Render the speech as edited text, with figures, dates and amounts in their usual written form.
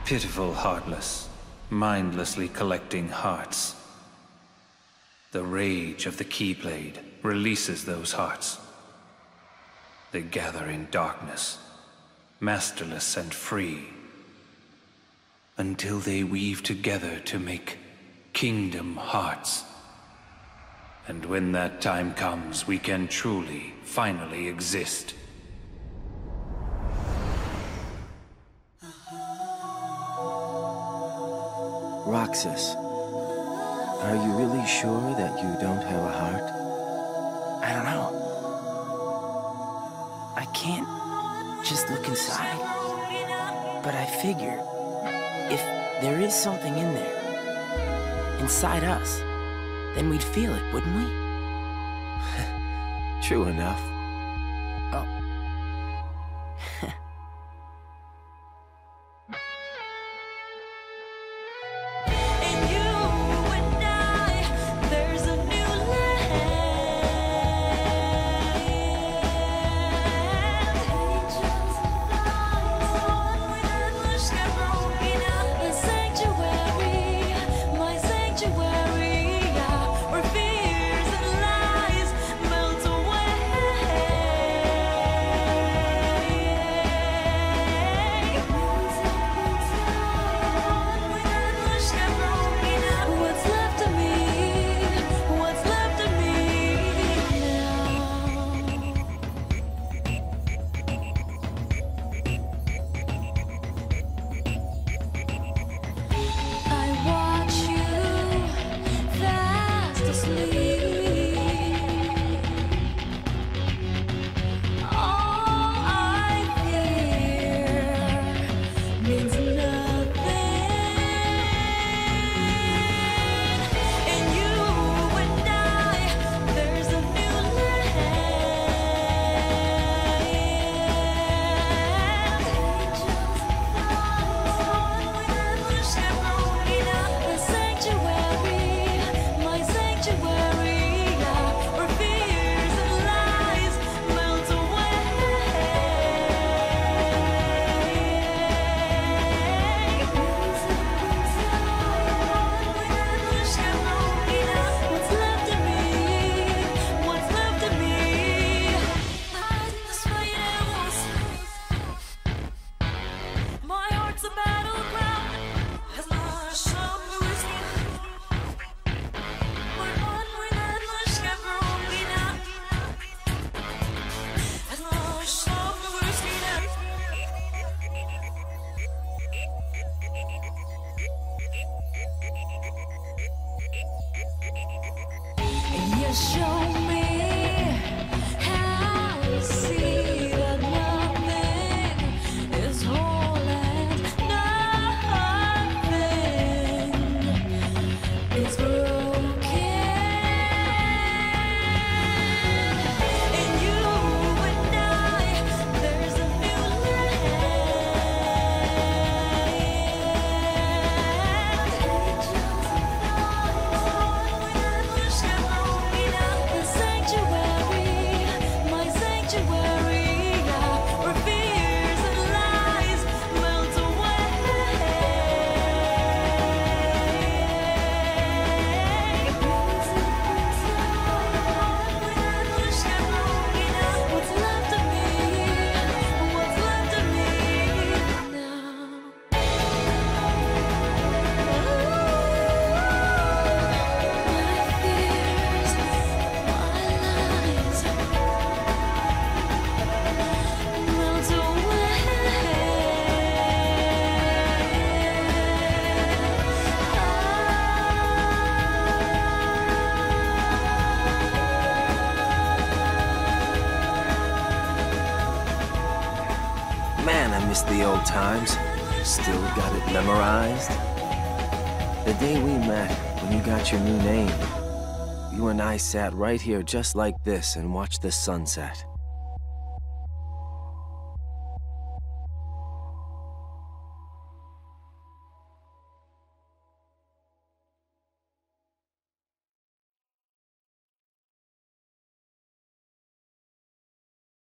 Pitiful heartless, mindlessly collecting hearts. The rage of the Keyblade releases those hearts. They gather in darkness, masterless and free, until they weave together to make Kingdom Hearts. And when that time comes, we can truly, finally exist. Roxas, are you really sure that you don't have a heart? I don't know. I can't just look inside. But I figure, if there is something in there, inside us, then we'd feel it, wouldn't we? True enough. Oh. The old times. Still got it memorized. The day we met, when you got your new name, you and I sat right here just like this and watched the sunset.